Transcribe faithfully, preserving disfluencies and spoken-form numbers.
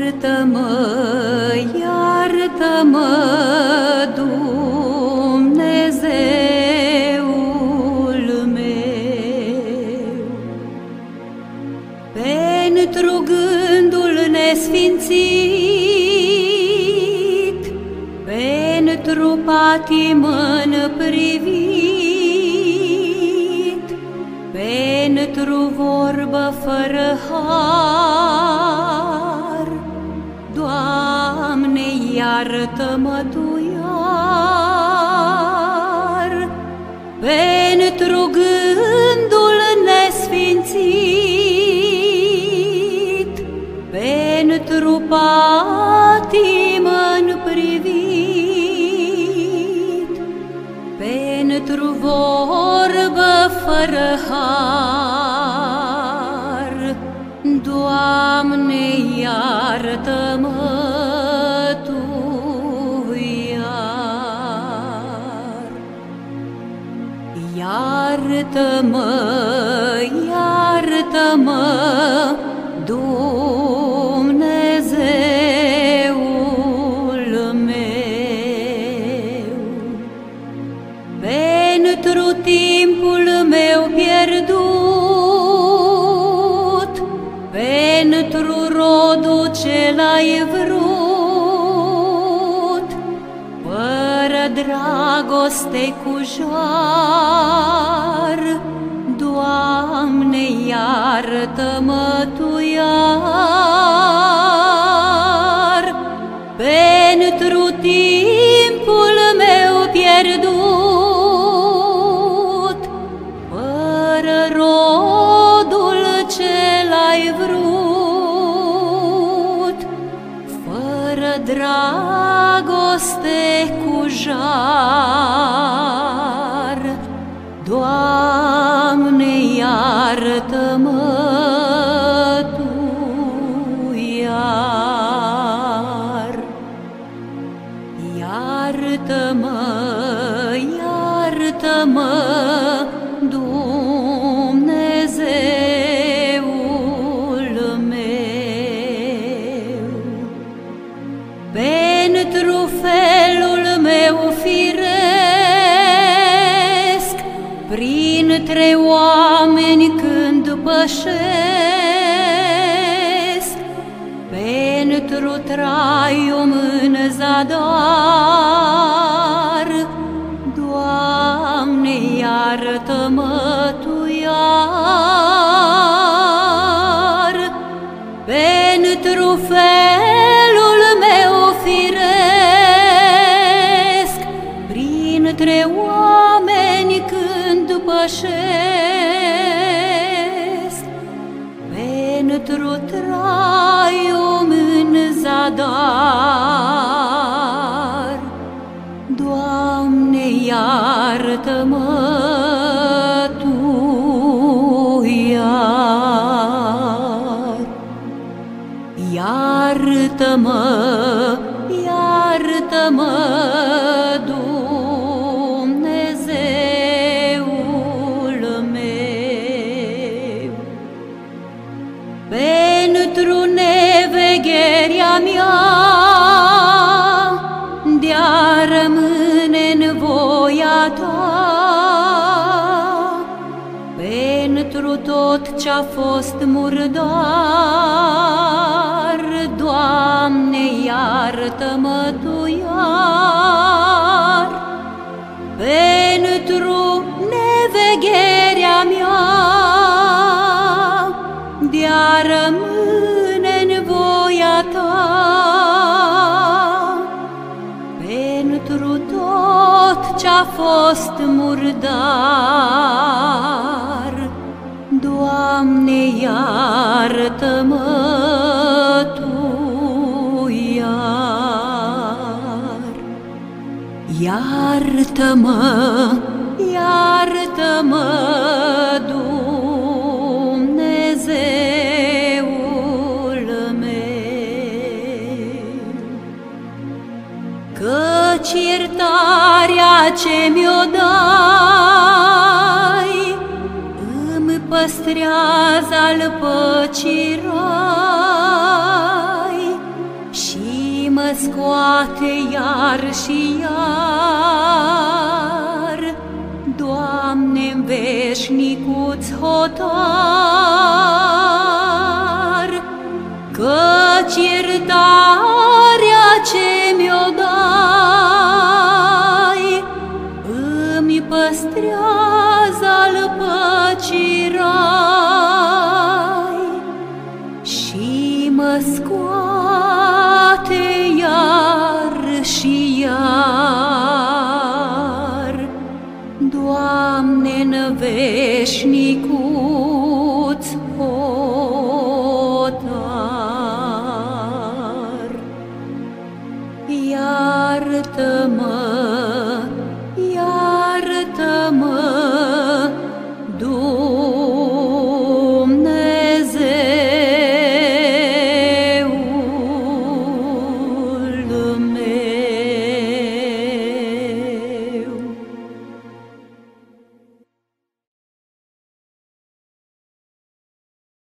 Iartă-mă, iartă-mă, Dumnezeul meu, pentru gândul nesfințit, pentru patimă neprivit, pentru vorbă fără har. Doamne, iartă-mă Tu iar, pentru gândul nesfințit, pentru patimă neprivit, pentru vorbă fără har. Doamne, iartă-mă Tu iar. Iartă-mă, iartă-mă, Dumnezeul meu, pentru timpul meu pierdut, pentru rodul ce l-ai vrut, fără dragoste cu jar. Doamne, iartă-mă Tu iar, pentru timpul meu pierdut, fără rodul ce l-ai vrut, fără dragoste cu jar. Doamne, iartă-mă Tu iar. Iartă-mă, iartă-mă, Dumnezeul meu, pentru felul meu firesc, printre oameni când pășesc, pentru traiul în zadar. Doamne, iartă-mă Tu iar, pentru felul meu firesc, printre oameni când pășesc, pentru traiul în zadar. Doamne, iartă-mă Tu iar. Iartă-mă, iartă-mă, Dumnezeul meu, pentru nevegherea mea de-a rămâne în voia Ta, pentru tot ce-a fost murdar. Doamne, iartă-mă Tu iar, pentru nevegherea mea de-a rămâne în voia Ta, pentru tot ce-a fost murdar. Doamne, iartă-mă Tu iar. Iartă-mă, iartă-mă, Dumnezeul meu, căci iertarea ce mi-o dai îmi păstrează al păcii rai. scoate iar și iar, Doamne-n veșnicu-ți hotar, căci iertarea ce mi-o dai îmi păstrează al păcii rai și mă scoate iar și iar, Doamne, în veșnicu-ți